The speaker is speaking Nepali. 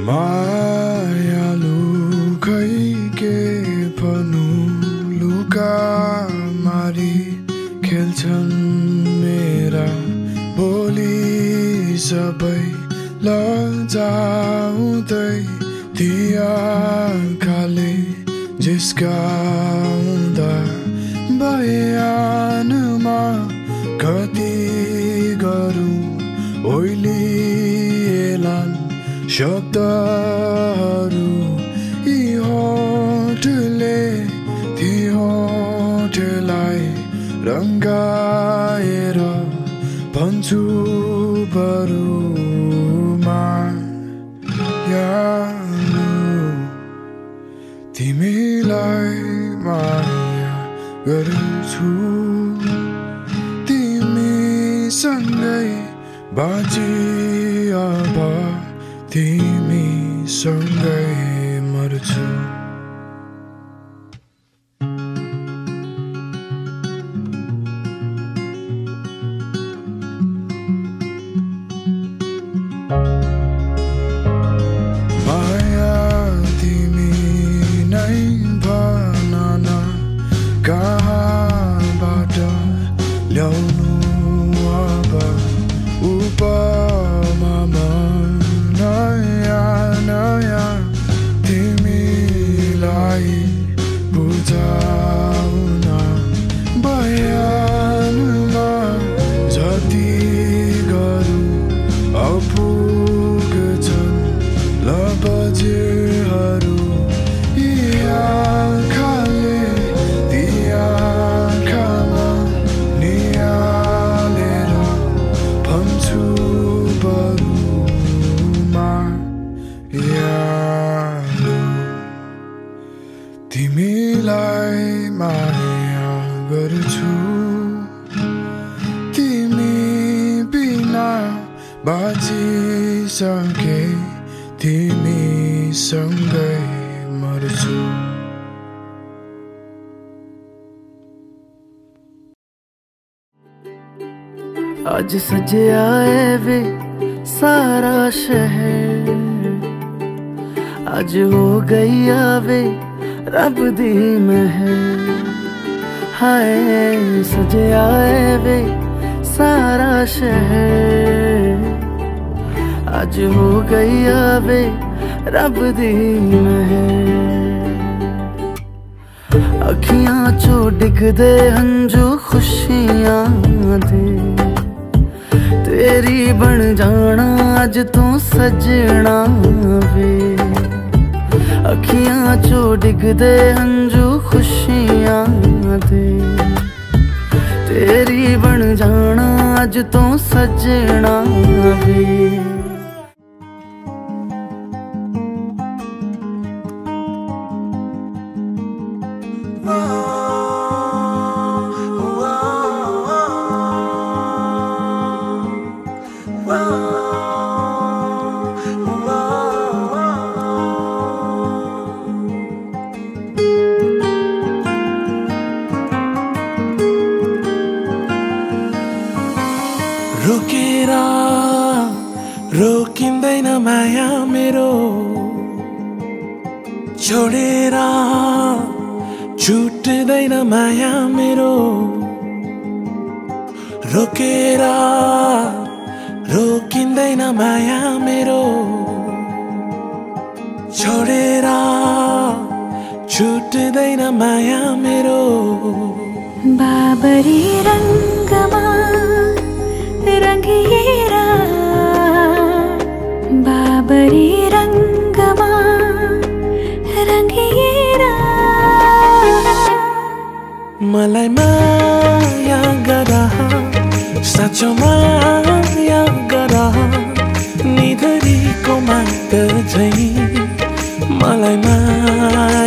मायालु खै के भन्नु लुका मारी खेल्छन् मेरा बोली सबै लजाउँदै ती आँखाले जिस्काउँदा बयानमा कति गरौँ ओइलिएलान् शब्दहरू यी होठले ती होठलाई रङ्गाएर भन्छु बरुमा यालु तिमीलाई माया गर्छु तिमीसँगै बाँची अब तिमीसँगै मर्छु माया तिमी नै भन न कहाँबाट ल्याउनु अब उपमामा नयाँ नयाँ तिमीलाई बुझाउन बयानमा जति गरौँ अपुग्छन् लबजेहरू यी आँखाले ती आँखामा निहालेर भन्छु बरुमा यालु तिमीलाई माया गर्छु तिमी बिना बाँचिसके तिमीसँगै मर्छु आज सजिया वे सारा शहर आज हो गई आवे रब दी महर हाय सजिया वे सारा शहर आज हो गई आवे रब दी महर अखियां चो डिगदे हंजू खुशियां दे तेरी बन जाना अज तू सजना वे अखियां चो डिगदे हंजू खुशियां दे तेरी बन जाना अज तू सजना वे रोकेर रोकिँदैन माया मेरो छोडेर छुट्दैन माया मेरो रोकेर रोकिँदैन माया मेरो छोडेर छुट्दैन माया मेरो बाबरी रंगमा रंगिएरा बाबरी रंगमा रंगिएरा मलाई माया गरा साँचो माया गरा निधरीको माग झै मलाई माया